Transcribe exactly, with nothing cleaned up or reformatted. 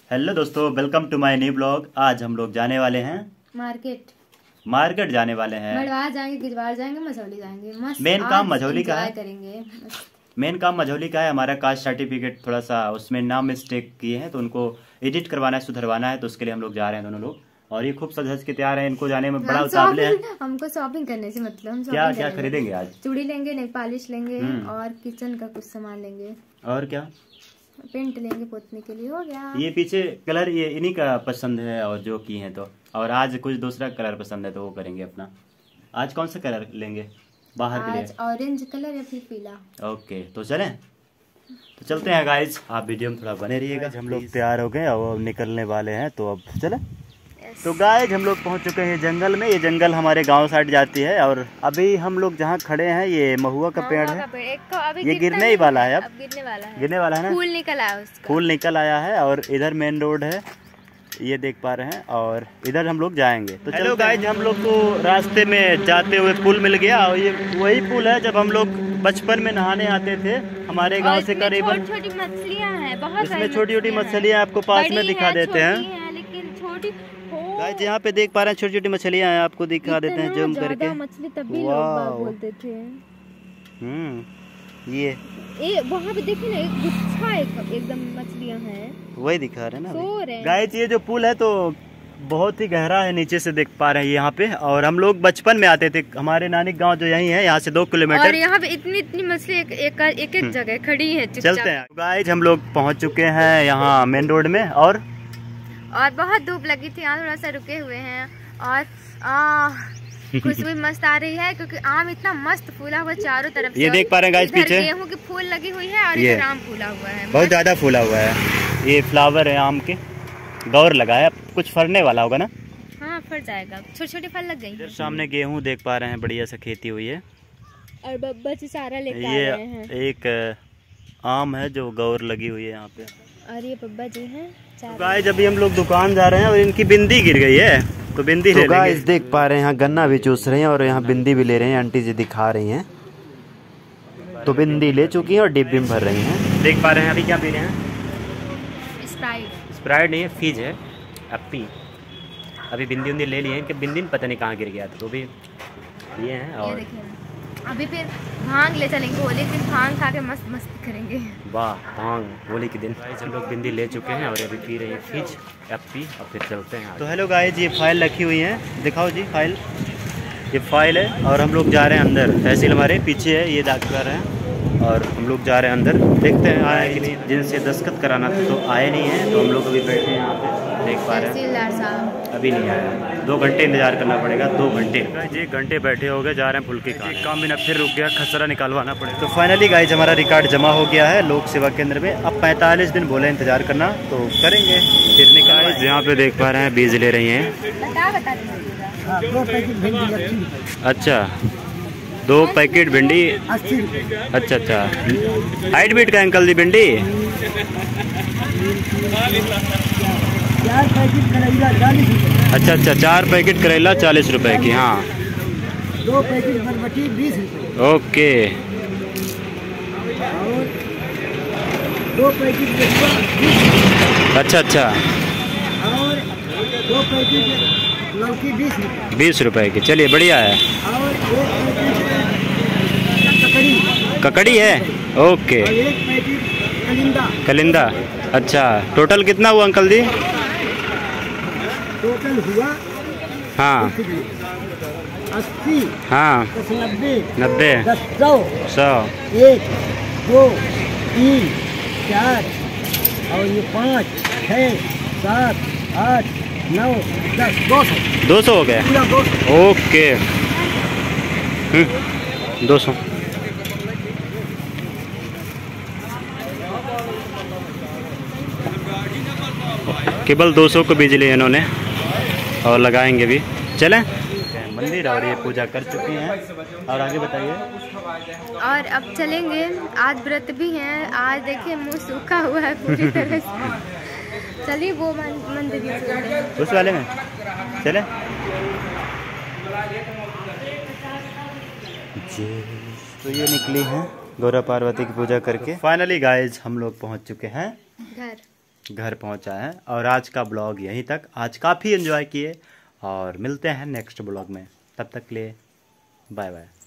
Hello दोस्तों, welcome to my new blog. आज हम लोग जाने वाले हैं मार्केट मार्केट जाने वाले हैं। मड़वार जाएंगे, गिजवार जाएंगे, मझौली जाएंगे। मस्त मेन काम मझौली का है। करेंगे मेन काम मझौली का है। हमारा कास्ट सर्टिफिकेट थोड़ा सा उसमें नाम मिस्टेक किए हैं, तो उनको एडिट करवाना है, सुधरवाना है। तो उसके लिए हम लोग जा रहे हैं दोनों लोग। और ये खूब सज के तैयार है। इनको जाने में बड़ा उतावले है। हमको शॉपिंग करने से मतलब हम क्या क्या खरीदेंगे आज? चूड़ी लेंगे, नेल पॉलिश लेंगे और किचन का कुछ सामान लेंगे। और क्या? पेंट लेंगे पोतने के लिए। हो गया। ये पीछे कलर ये इन्हीं का पसंद है और जो की है तो। और आज कुछ दूसरा कलर पसंद है तो वो करेंगे अपना। आज कौन सा कलर लेंगे बाहर के लिए? आज ऑरेंज कलर या फिर पीला। ओके, तो चलें। तो चलते हैं गाइज, आप वीडियो में थोड़ा बने रहिएगा। हम लोग तैयार हो गए और निकलने वाले हैं, तो अब चलें। तो गाइज हम लोग पहुंच चुके हैं जंगल में। ये जंगल हमारे गांव साइड जाती है। और अभी हम लोग जहां खड़े हैं ये महुआ का पेड़ है। ये गिरने ही वाला है। अब गिरने वाला है। गिरने वाला है ना। फूल निकल आया उसका। फूल निकल आया है। और इधर मेन रोड है, ये देख पा रहे हैं। और इधर हम लोग जाएंगे। तो चलो गाइज, हम लोग को रास्ते में जाते हुए पुल मिल गया। और ये वही पुल है जब हम लोग बचपन में नहाने आते थे हमारे गांव से। करीबन छोटी मछलियाँ हैं, बहुत इसमें छोटी छोटी मछलियाँ आपको पास में दिखा देते हैं। गाइस यहाँ पे देख पा रहे हैं छोटी छोटी मछलियाँ हैं, आपको दिखा देते हैं जूम करके। मछली तभी लोग बोलते थे। हम्म ये ए वहाँ पे देखिए ना, एक गुच्छा एक, एकदम मछलियाँ हैं, वही दिखा रहे हैं ना। गाइस ये जो पुल है तो बहुत ही गहरा है, नीचे से देख पा रहे हैं यहाँ पे। और हम लोग बचपन में आते थे, हमारे नानी गांव जो यही है, यहाँ से दो किलोमीटर। और यहाँ पे इतनी इतनी मछली एक एक, एक, एक जगह खड़ी है। चलते हैं गाइस, हम लोग पहुँच चुके हैं यहाँ मेन रोड में। और और बहुत धूप लगी थी, यहाँ थोड़ा सा रुके हुए हैं। और आ खुशबू मस्त आ रही है, क्योंकि आम इतना मस्त फूला हुआ चारों तरफ। ये देख पा रहे हैं गाइस, पीछे गेहूं की फूल लगी हुई है और इधर आम फूला हुआ है, बहुत ज्यादा फूला हुआ है। ये फ्लावर है आम के, गौर लगाया, कुछ फरने वाला होगा ना। हाँ फर जाएगा, छोटे छोटे फल लग गई। सामने गेहूं देख पा रहे हैं, बढ़िया सा खेती हुई है। और बब्बा जी सारा लेके ये आ रहे हैं। एक आम है जो गौर लगी हुई है यहाँ पे। और ये बब्बा जी हैं। तो गाइस अभी हम लोग दुकान जा रहे हैं और इनकी बिंदी गिर गई है, तो बिंदी तो ले लेंगे। गाइस देख पा रहे हैं यहाँ गन्ना भी चूस रहे हैं और यहाँ बिंदी भी ले रहे हैं। आंटी जी दिखा रही हैं, तो बिंदी ले चुकी हैं और डिब्बी में भर रही हैं। देख पा रहे हैं। अभी क्या पी रहे हैं? स्प्राइट। स्प्राइट नहीं है, फीज है, अपी। अभी बिंदी उंदी ले लिए हैं, इनके बिंदी पता नहीं कहाँ गिर गया था, तो भी ये हैं। और अभी फिर भांग ले चलेंगे, होली के दिन भांग खा के मस्त मस्ती करेंगे। वाह, भांग होली के दिन। हम लोग बिंदी ले चुके हैं और अभी पी रहे हैं फिज एप्पी। और फिर चलते हैं। तो हेलो गाइस, ये फाइल रखी हुई है, दिखाओ जी फाइल। ये फाइल है और हम लोग जा रहे हैं अंदर। तहसील हमारे पीछे है, ये डाकघर है और हम लोग जा रहे हैं अंदर। देखते हैं आए कि नहीं। जिनसे दस्तखत कराना था तो आए नहीं है, तो हम लोग अभी बैठे हैं यहाँ पे, देख पा रहे हैं। अभी नहीं आया, दो घंटे इंतजार करना पड़ेगा, दो घंटे। एक घंटे बैठे हो गए, जा रहे हैं फुल्की का काम भी ना, फिर रुक गया, खसरा निकालवाना पड़ेगा। तो फाइनली गाइस हमारा रिकॉर्ड जमा हो गया है लोक सेवा केंद्र में। अब पैंतालीस दिन बोले इंतजार करना, तो करेंगे फिर निकाल। यहाँ पे देख पा रहे हैं बीज ले रही हैं। अच्छा, दो पैकेट भिंडी। अच्छा अच्छा, हाइट बीट का अंकल दी भिंडी। अच्छा अच्छा, चार पैकेट करेला चालीस रुपए की। हाँ, दो पैकेट बरबटी बीस रुपए। ओके। दो पैकेट अच्छा अच्छा, और दो पैकेट लौकी बीस रुपए। बीस रुपए की, चलिए बढ़िया है। और एक पैकेट ककड़ी। ककड़ी है, ओके। और एक पैकेट कलिंदा। कलिंदा, अच्छा। टोटल कितना हुआ अंकल दी? टोटल हुआ हाँ अस्सी। हाँ, नब्बे। नब्बे। दस, सौ। सौ। एक, दो, तीन, चार, और ये पाँच, छः, सात, आठ, नौ, दस, दो सौ। दो सौ हो गया, दो सौ। ओके। दो सौ। केवल दो सौ को बिजली इन्होंने, और लगाएंगे भी। चलें मंदिर, और ये पूजा कर चुकी हैं। और आगे बताइए। और अब चलेंगे, आज व्रत भी हैं। आज देखिए मुंह सूखा हुआ है पूरी तरह से। चलिए वो मंदिर उस वाले में चले। तो ये निकली हैं गौरा पार्वती की पूजा करके। फाइनली गाइज हम लोग पहुंच चुके हैं घर। घर पहुंचा है। और आज का ब्लॉग यहीं तक। आज काफ़ी एंजॉय किए और मिलते हैं नेक्स्ट ब्लॉग में। तब तक के लिए बाय बाय।